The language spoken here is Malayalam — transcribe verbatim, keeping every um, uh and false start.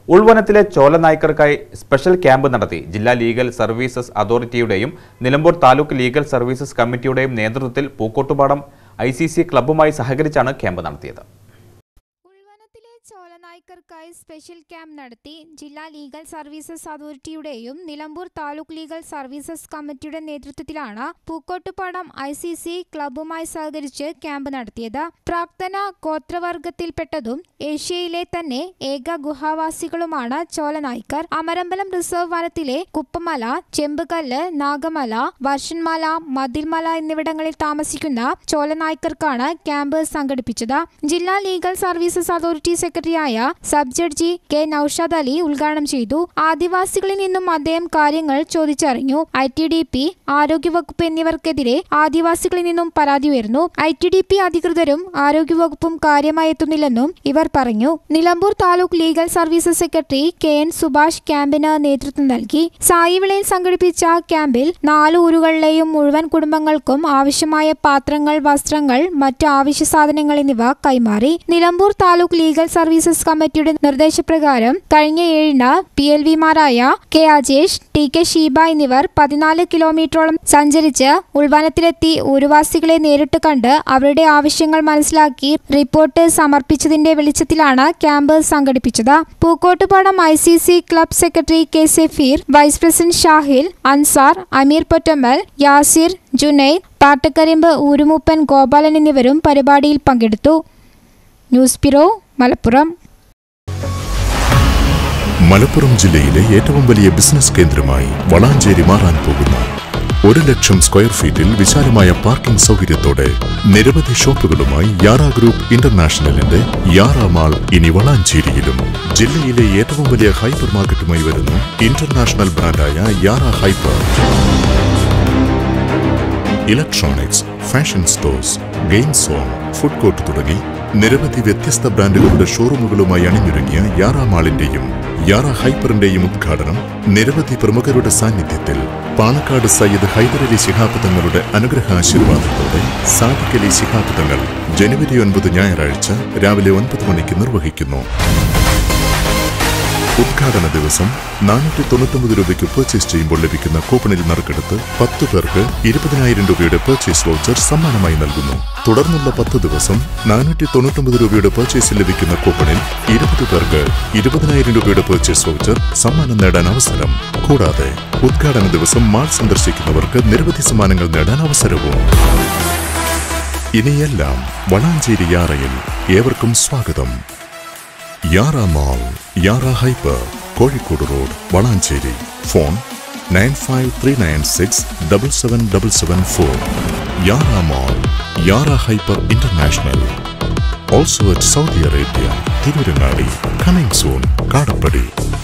ഉൾവനത്തിലെ ചോലനായ്ക്കർക്കായി സ്പെഷ്യൽ ക്യാമ്പ് നടത്തി. ജില്ലാ ലീഗൽ സർവീസസ് അതോറിറ്റിയുടെയും നിലമ്പൂർ താലൂക്ക് ലീഗൽ സർവീസസ് കമ്മിറ്റിയുടെയും നേതൃത്വത്തിൽ പൂക്കോട്ടുപാടം ഐ സി സി ക്ലബ്ബുമായി സഹകരിച്ചാണ് ക്യാമ്പ് നടത്തിയത്. ചോലനായ്ക്കർക്കായി സ്പെഷ്യൽ ക്യാമ്പ് നടത്തി. ജില്ലാ ലീഗൽ സർവീസസ് അതോറിറ്റിയുടെയും നിലമ്പൂർ താലൂക്ക് ലീഗൽ സർവീസസ് കമ്മിറ്റിയുടെ നേതൃത്വത്തിലാണ് പൂക്കോട്ടുപാടം ഐ സി സി ക്ലബ്ബുമായി സഹകരിച്ച് ക്യാമ്പ് നടത്തിയത്. പ്രാക്തന ഗോത്രവർഗത്തിൽപ്പെട്ടതും ഏഷ്യയിലെ തന്നെ ഏക ഗുഹാവാസികളുമാണ് ചോലനായ്ക്കർ. അമരമ്പലം റിസർവ് വനത്തിലെ കുപ്പമല, ചെമ്പുകല്ല്, നാഗമല, വർഷന്മല, മതിൽമല എന്നിവിടങ്ങളിൽ താമസിക്കുന്ന ചോലനായ്ക്കർക്കാണ് ക്യാമ്പ് സംഘടിപ്പിച്ചത്. ജില്ലാ ലീഗൽ സർവീസസ് അതോറിറ്റി സെക്രട്ടറിയായ sub judge K Naushad Ali ഉദ്ഘാടനം ചെയ്തു. ആദിവാസികളിൽ നിന്നും അദ്ദേഹം കാര്യങ്ങൾ ചോദിച്ചറിഞ്ഞു. ഐ ടി ഡി പി, ആരോഗ്യവകുപ്പ് എന്നിവർക്കെതിരെ ആദിവാസികളിൽ നിന്നും പരാതി ഉയർന്നു. ഐ ടി ഡി പി അധികൃതരും ആരോഗ്യവകുപ്പും കാര്യമായി എത്തുന്നില്ലെന്നും ഇവർ പറഞ്ഞു. Nilambur taluk legal services secretary K N Subhash ക്യാമ്പിന് നേതൃത്വം നൽകി. സായിവിളയിൽ സംഘടിപ്പിച്ച ക്യാമ്പിൽ നാല് ഊരുകളിലെയും മുഴുവൻ കുടുംബങ്ങൾക്കും ആവശ്യമായ പാത്രങ്ങൾ, വസ്ത്രങ്ങൾ, മറ്റ് ആവശ്യ സാധനങ്ങൾ എന്നിവ കൈമാറി. നിലമ്പൂർ താലൂക്ക് ലീഗൽ സർവീസസ് കമ്മിറ്റിയുടെ നിർദ്ദേശപ്രകാരം കഴിഞ്ഞ ഏഴിന് പി എൽ വിമാരായ K Ajesh, T K Sheeba എന്നിവർ പതിനാല് കിലോമീറ്ററോളം സഞ്ചരിച്ച് ഉൾവനത്തിലെത്തി ഊരുവാസികളെ നേരിട്ട് കണ്ട് അവരുടെ ആവശ്യങ്ങൾ മനസ്സിലാക്കി റിപ്പോർട്ട് സമർപ്പിച്ചതിന്റെ വെളിച്ചത്തിലാണ് ക്യാമ്പ് സംഘടിപ്പിച്ചത്. Pookkottupadam I C C club secretary K Safeer, vice president Shahil, Ansar, Ameer Pottammal, Yasir, Junaid, Pattakkarimbu ഊരുമൂപ്പൻ ഗോപാലൻ എന്നിവരും പരിപാടിയിൽ പങ്കെടുത്തു. News bureau, Malappuram. മലപ്പുറം ജില്ലയിലെ ഏറ്റവും വലിയ ബിസിനസ് കേന്ദ്രമായി വളാഞ്ചേരി മാറാൻ പോകുന്നു. ഒരു ലക്ഷം സ്ക്വയർ ഫീറ്റിൽ വിശാലമായ പാർക്കിംഗ് സൗകര്യത്തോടെ നിരവധി ഷോപ്പുകളുമായി യാറ ഗ്രൂപ്പ് ഇന്റർനാഷണലിന്റെ യാറ മാൾ ഇനി വളാഞ്ചേരിയിലും. ജില്ലയിലെ ഏറ്റവും വലിയ ഹൈപ്പർ മാർക്കറ്റുമായി വരുന്നു ഇന്റർനാഷണൽ ബ്രാൻഡായ Yara hyper. Electronics, fashion stores, game zone, food court തുടങ്ങി നിരവധി വ്യത്യസ്ത ബ്രാൻഡുകളുടെ ഷോറൂമുകളുമായി അണിഞ്ഞൊരുങ്ങിയ യാറ മാളിന്റെയും യാറ ഹൈപ്പറിന്റെയും ഉദ്ഘാടനം നിരവധി പ്രമുഖരുടെ സാന്നിധ്യത്തിൽ പാണക്കാട് സയ്യിദ് ഹൈദരലി ശിഹാബ് തങ്ങളുടെ അനുഗ്രഹാശീർവാദത്തോടെ സാദിഖ് അലി ശിഹാബ് തങ്ങൾ ജനുവരി ഒൻപത് ഞായറാഴ്ച രാവിലെ ഒൻപത് മണിക്ക് നിർവഹിക്കുന്നു. ഉദ്ഘാടന ദിവസം നാനൂറ്റി തൊണ്ണൂറ്റൊമ്പത് രൂപയ്ക്ക് പർച്ചേസ് ചെയ്യുമ്പോൾ ലഭിക്കുന്ന കൂപ്പണിൽ നറുക്കെടുത്ത് പത്ത് പേർക്ക് ഇരുപതിനായിരം രൂപയുടെ പർച്ചേസ് വൗച്ചർ സമ്മാനമായി നൽകുന്നു. തുടർന്നുള്ള പത്ത് ദിവസം നാനൂറ്റി തൊണ്ണൂറ്റൊമ്പത് രൂപയുടെ പർച്ചേസിൽ ലഭിക്കുന്ന കൂപ്പണിൽ ഇരുപത് പേർക്ക് ഇരുപതിനായിരം രൂപയുടെ പർച്ചേസ് വൗച്ചർ സമ്മാനം നേടാൻ അവസരം. കൂടാതെ ഉദ്ഘാടന ദിവസം മാൾ സന്ദർശിക്കുന്നവർക്ക് നിരവധി സമ്മാനങ്ങൾ നേടാൻ അവസരവും. ഇനിയെല്ലാം വളാഞ്ചേരി യാറയിൽ. ഏവർക്കും സ്വാഗതം. Yara mall, Yara hyper, Kozhikode road, Valanchery. Phone nine five three nine six double seven double seven four. Yara mall, Yara hyper international. Also at Saudi Arabia, Tirurangadi. Coming soon, Kadappadi.